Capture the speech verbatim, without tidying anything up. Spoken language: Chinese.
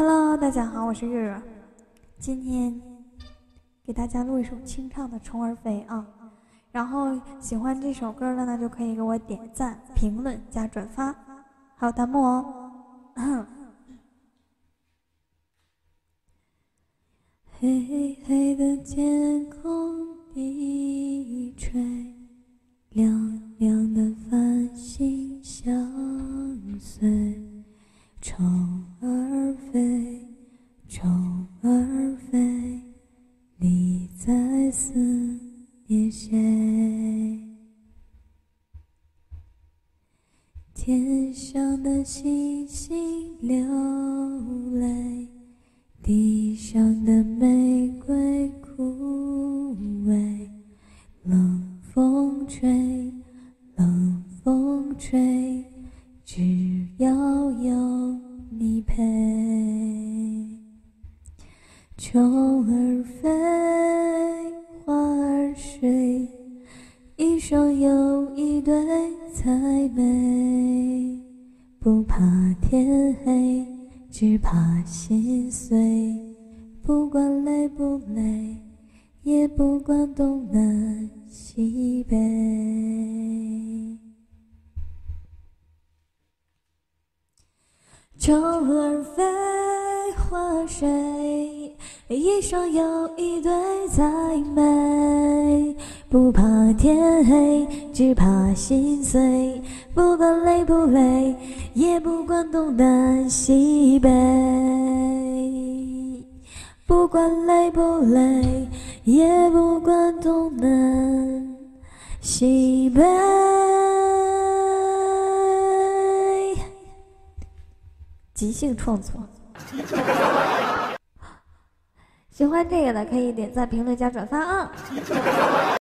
Hello， 大家好，我是月月，今天给大家录一首清唱的《虫儿飞》啊，然后喜欢这首歌的呢，就可以给我点赞、评论加转发，还有弹幕哦。黑黑的天空低垂，亮亮的繁星相随，虫儿飞，虫儿飞，你在思念谁？天上的星星流泪，地上的玫瑰枯萎，冷风吹，冷风吹，只要有你陪。虫儿飞，花儿睡，一双又一对才美。不怕天黑，只怕心碎，不管累不累，也不管东南西北。虫儿飞，花儿睡，一双又一对才美。不怕天黑，只怕心碎，不管累不累，也不管东南西北。不管累不累，也不管东南西北。即兴创作。喜欢这个的可以点赞、评论加转发啊！